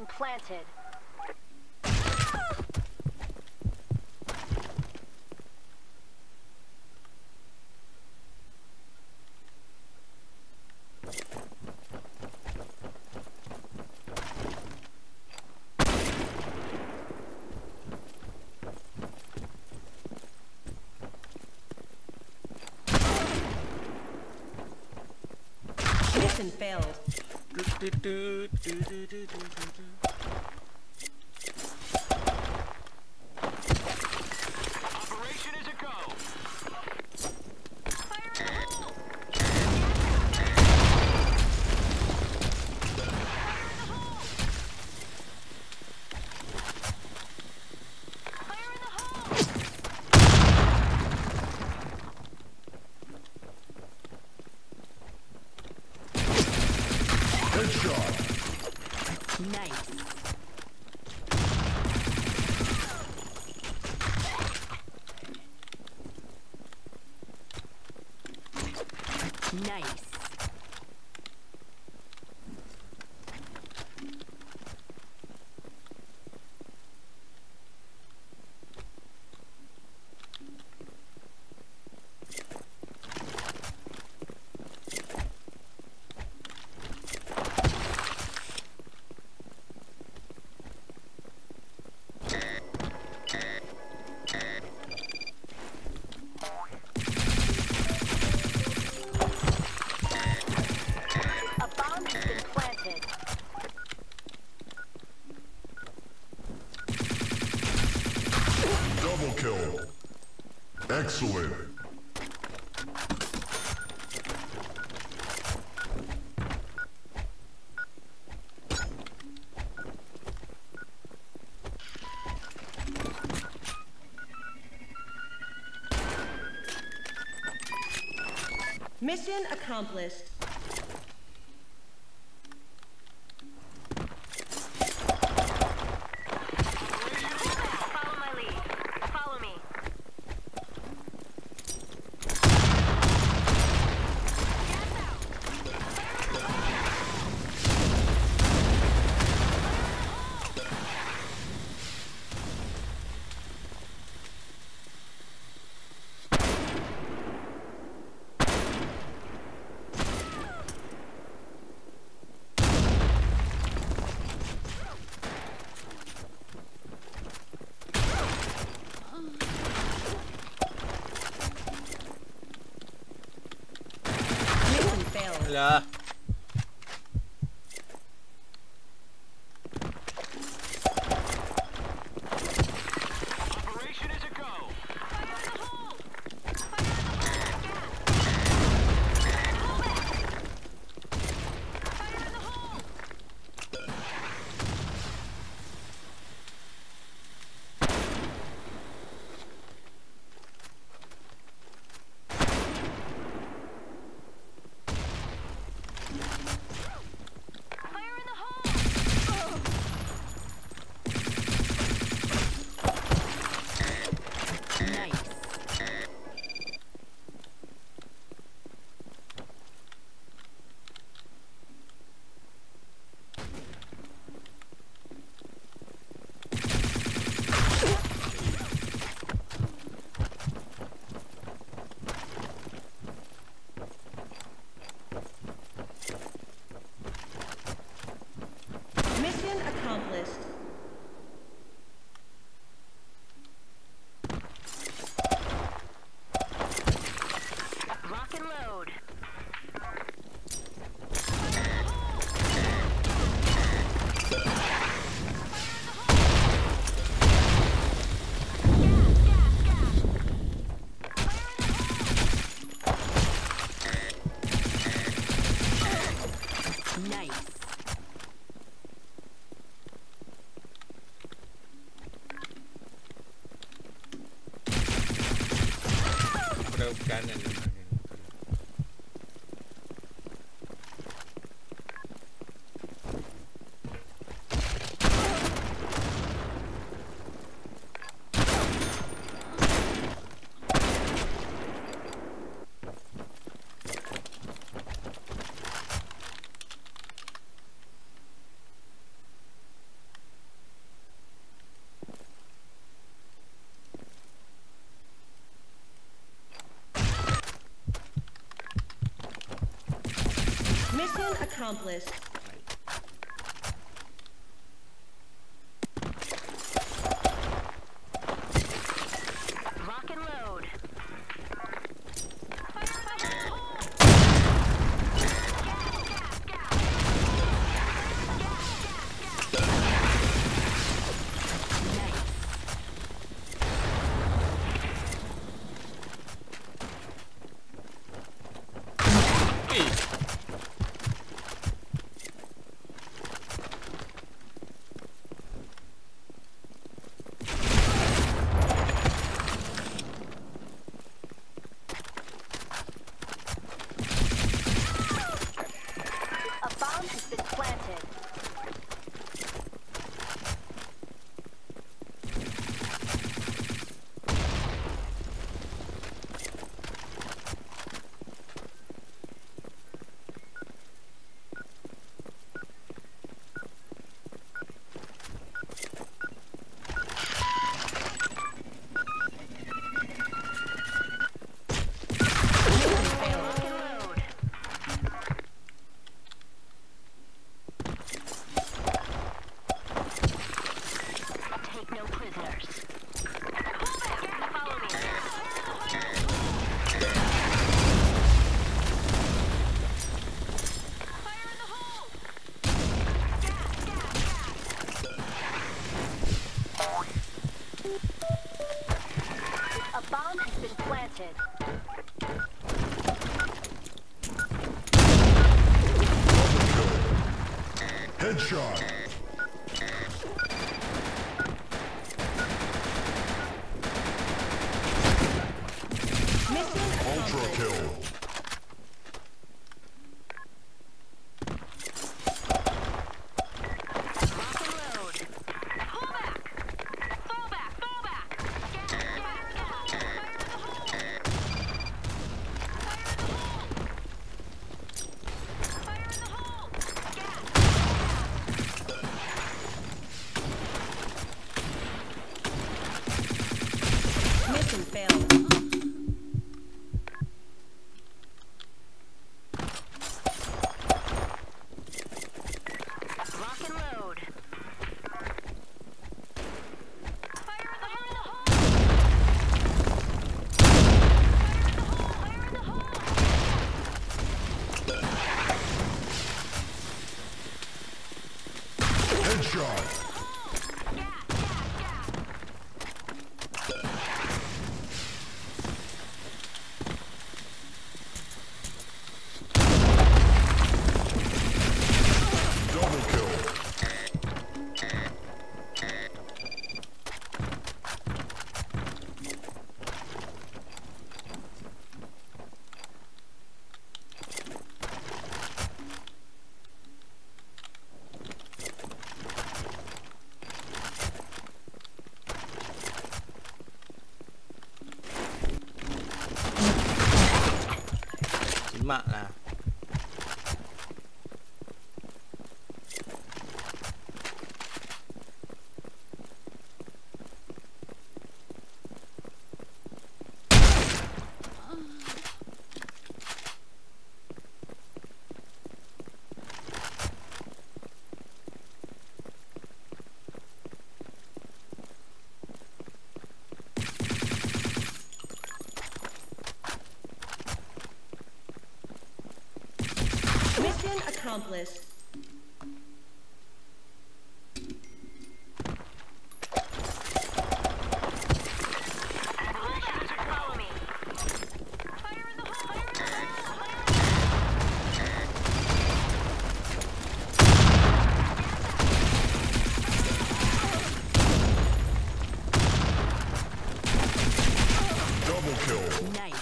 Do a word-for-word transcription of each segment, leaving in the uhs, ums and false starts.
planted. Mission failed. Operation is a go. Nice. Nice. Double kill. Excellent. Mission accomplished. Follow my lead. Follow me. Mission failed. Wala. Operation is a go. Nice. Mission accomplished. Lock and load. Nice. Broke cannon. accomplished. Lock and load. A bomb has been planted. Lock and load. Take no prisoners. Follow me. Fire in the hole! Gas, gas, gas! A bomb has been planted. Headshot. Mission Ultra accomplished. kill. Lock and load. Pull back! Fall back! Fall back! Gas, gas, gas! Fire in the hole! Fire in the hole! Fire in the hole! Gas! Mission failed. Lock and load. Fire in the hole! Fire in the hole! Fire in the hole! Headshot. Gas, gas, gas! Double kill. Simak lah. Mission accomplished. Follow me. Fire in the hole! Fire in the hole! Double kill. Nice.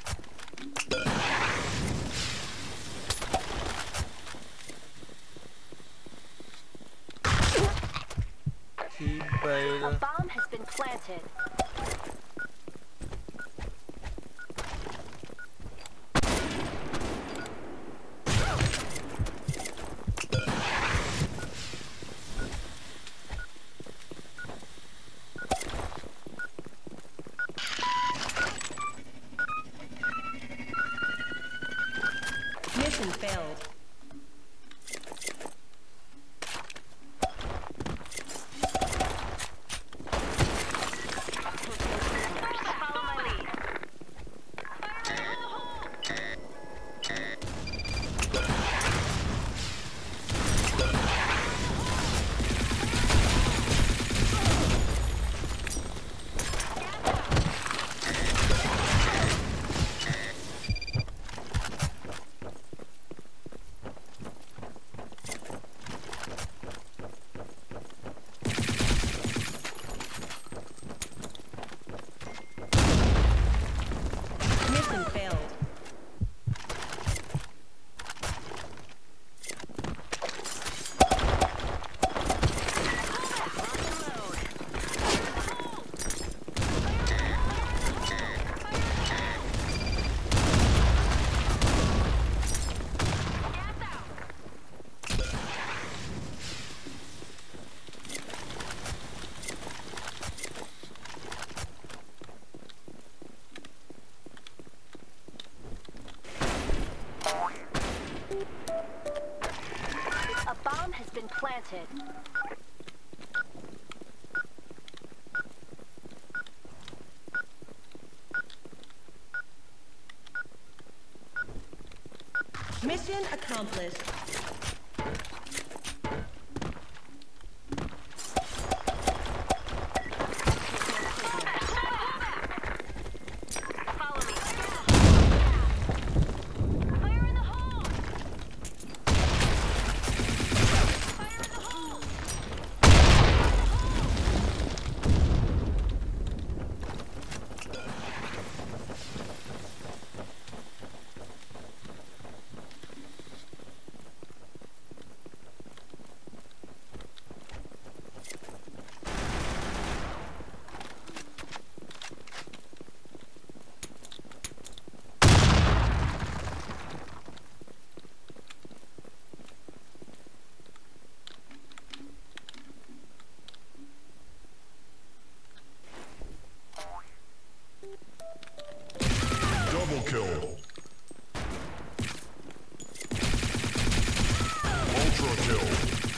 Tiba A tu. bomb has been planted. Mission failed. planted. Mission accomplished. Follow me. Fire in the hole! Fire in the hole! Double kill. Ultra kill.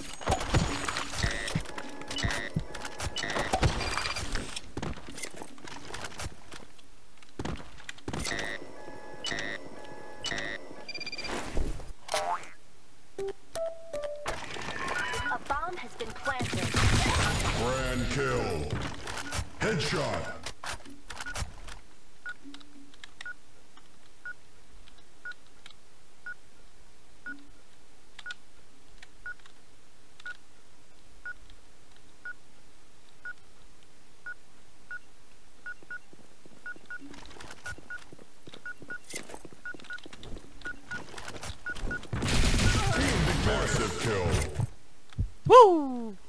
A bomb has been planted. Grand kill. Headshot. Massive kill. Woo!